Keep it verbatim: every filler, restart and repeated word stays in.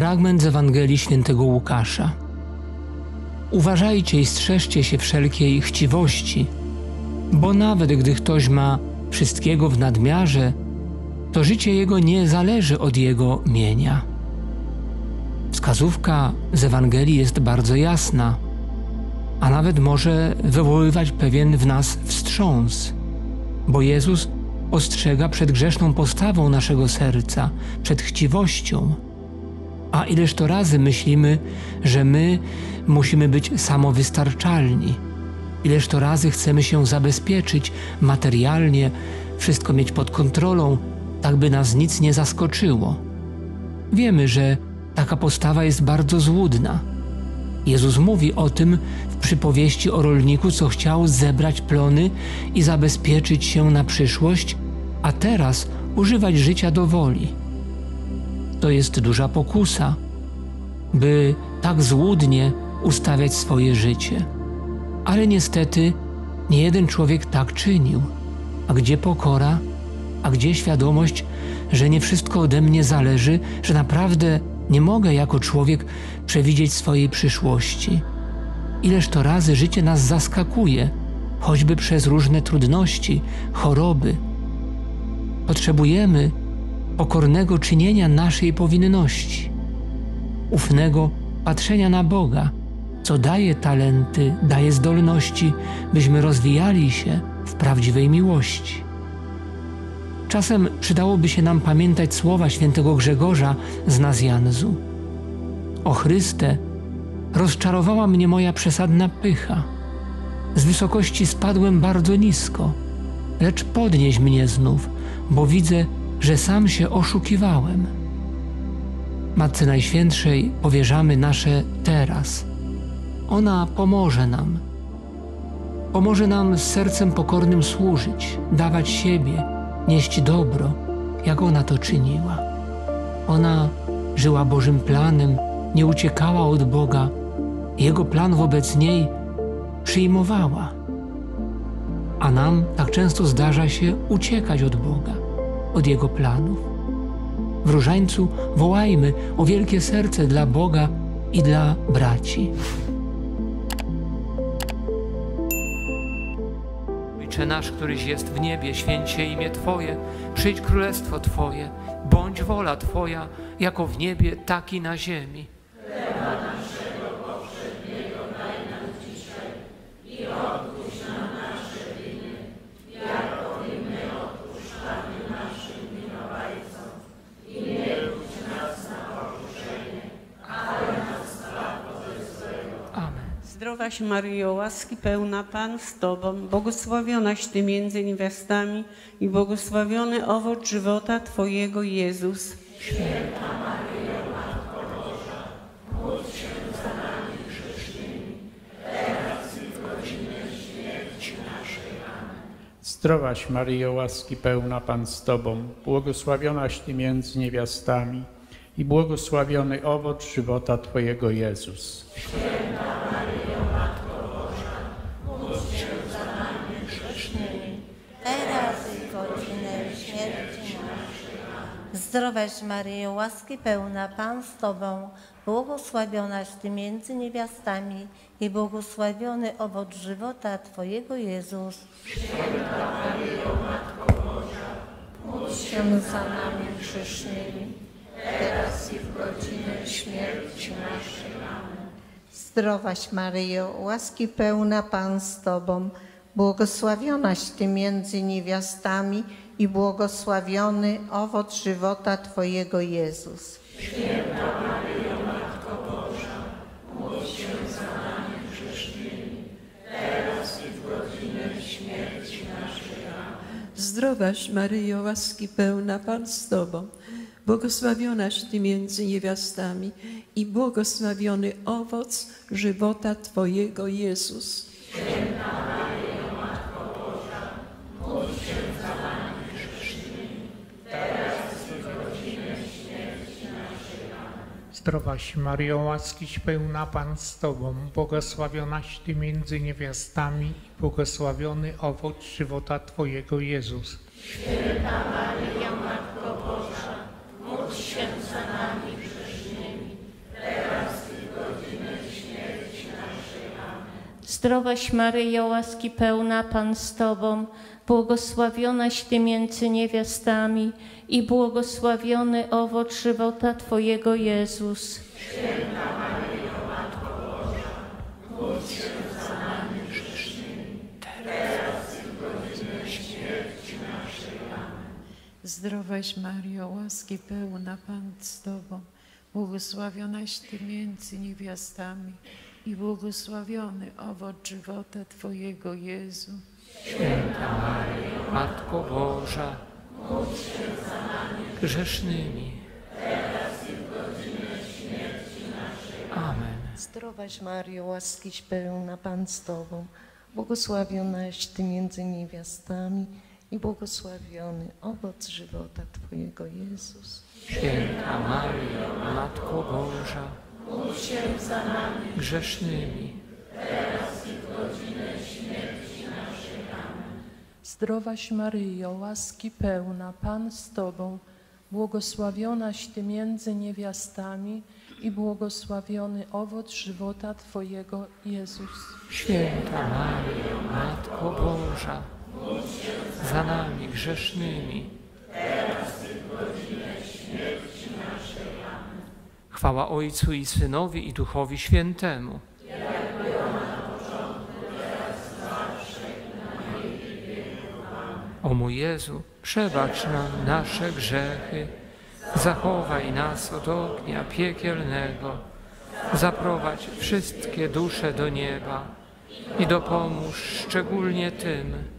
fragment z Ewangelii Świętego Łukasza. Uważajcie i strzeżcie się wszelkiej chciwości, bo nawet gdy ktoś ma wszystkiego w nadmiarze, to życie jego nie zależy od jego mienia. Wskazówka z Ewangelii jest bardzo jasna, a nawet może wywoływać pewien w nas wstrząs, bo Jezus ostrzega przed grzeszną postawą naszego serca, przed chciwością. A ileż to razy myślimy, że my musimy być samowystarczalni. Ileż to razy chcemy się zabezpieczyć materialnie, wszystko mieć pod kontrolą, tak by nas nic nie zaskoczyło. Wiemy, że taka postawa jest bardzo złudna. Jezus mówi o tym w przypowieści o rolniku, co chciał zebrać plony i zabezpieczyć się na przyszłość, a teraz używać życia do woli. To jest duża pokusa, by tak złudnie ustawiać swoje życie. Ale niestety nie jeden człowiek tak czynił. A gdzie pokora? A gdzie świadomość, że nie wszystko ode mnie zależy, że naprawdę nie mogę jako człowiek przewidzieć swojej przyszłości? Ileż to razy życie nas zaskakuje, choćby przez różne trudności, choroby. Potrzebujemy pokornego czynienia naszej powinności, ufnego patrzenia na Boga, co daje talenty, daje zdolności, byśmy rozwijali się w prawdziwej miłości. Czasem przydałoby się nam pamiętać słowa świętego Grzegorza z Nazjanzu. O Chryste, rozczarowała mnie moja przesadna pycha. Z wysokości spadłem bardzo nisko, lecz podnieś mnie znów, bo widzę, że sam się oszukiwałem. Matce Najświętszej powierzamy nasze teraz. Ona pomoże nam. Pomoże nam z sercem pokornym służyć, dawać siebie, nieść dobro, jak ona to czyniła. Ona żyła Bożym planem, nie uciekała od Boga. Jego plan wobec niej przyjmowała. A nam tak często zdarza się uciekać od Boga, od Jego planów. W Różańcu wołajmy o wielkie serce dla Boga i dla braci. Ojcze nasz, któryś jest w niebie, święć się imię Twoje, przyjdź królestwo Twoje, bądź wola Twoja, jako w niebie, tak i na ziemi. Chleba naszego powszedniego daj nam dzisiaj i odpuść nam nasze winy, jako i my odpuszczamy naszym winowajcom. I nie wódź nas na pokuszenie, ale nas zbaw ode złego. Amen. Zdrowaś Maryjo, łaski pełna, Pan z Tobą, błogosławionaś Ty między niewiastami i błogosławiony owoc żywota Twojego, Jezus. Święta Maryjo, Matko Boża, módl się za nami grzesznymi, teraz i w godzinę śmierci naszej. Amen. Zdrowaś Maryjo, łaski pełna, Pan z Tobą, błogosławionaś Ty między niewiastami i błogosławiony owoc żywota Twojego, Jezus. Święta Maryjo, Matko Boża, módl się za nami grzesznymi, teraz i w godzinę śmierci naszej. Zdrowaś Maryjo, łaski pełna, Pan z Tobą, błogosławionaś Ty między niewiastami i błogosławiony owoc żywota Twojego, Jezus. Święta Maryjo, Matko Boża, módl się za nami grzesznymi, teraz i w godzinę śmierci naszej. Amen. Zdrowaś Maryjo, łaski pełna, Pan z Tobą, błogosławionaś Ty między niewiastami i błogosławiony owoc żywota Twojego, Jezus. Święta Maryjo, Matko Boża, módl się za nami grzesznymi, teraz i w godzinę śmierci naszej. Amen. Zdrowaś Maryjo, łaski pełna, Pan z Tobą, błogosławionaś Ty między niewiastami i błogosławiony owoc żywota Twojego, Jezus. Święta Maryjo, Matko Boża, módl się za nami grzesznymi, teraz i w godzinę śmierci naszej. Amen. Zdrowaś Maryjo, łaskiś pełna, Pan z Tobą, błogosławionaś Ty między niewiastami i błogosławiony owoc żywota Twojego, Jezus. Święta Maryjo, Matko Boża, módl się za nami grzesznymi, Zdrowaś Maryjo, łaski pełna, Pan z Tobą, błogosławionaś Ty między niewiastami i błogosławiony owoc żywota Twojego, Jezus. Święta Maryjo, Matko Boża, módl się za nami grzesznymi, teraz i w godzinę śmierci naszej. Amen. Zdrowaś Maryjo, łaski pełna, Pan z Tobą, błogosławionaś Ty między niewiastami i błogosławiony owoc żywota Twojego, Jezu. Święta Maryjo, Matko Boża, módl się za nami grzesznymi, teraz i w godzinę śmierci naszej. Amen. Zdrowaś Maryjo, łaskiś pełna, Pan z Tobą, błogosławionaś Ty między niewiastami i błogosławiony owoc żywota Twojego, Jezus. Święta Maryjo, Matko Boża, módl się za nami grzesznymi, teraz i w godzinę śmierci naszej. Amen. Zdrowaś Maryjo, łaski pełna, Pan z Tobą, błogosławionaś Ty między niewiastami i błogosławiony owoc żywota Twojego, Jezus. Święta Maryjo, Matko Boża, módl się za nami grzesznymi, teraz i w godzinę śmierci naszej. Amen. Chwała Ojcu i Synowi i Duchowi Świętemu. Jak była na początku, teraz zawsze i na wieki wieków. Amen. O mój Jezu, przebacz nam nasze grzechy, zachowaj nas od ognia piekielnego, zaprowadź wszystkie dusze do nieba i dopomóż szczególnie tym,